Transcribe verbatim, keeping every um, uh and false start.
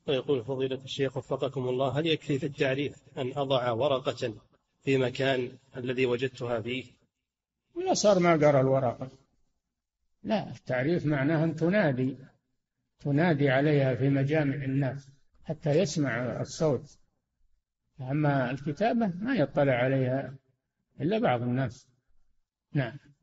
ويقول فضيلة الشيخ وفقكم الله: هل يكفي في التعريف أن أضع ورقة في مكان الذي وجدتها فيه؟ ولا صار ما قرأ الورقة. لا، التعريف معناه أن تنادي تنادي عليها في مجامع الناس حتى يسمع الصوت. أما الكتابة ما يطلع عليها إلا بعض الناس. نعم.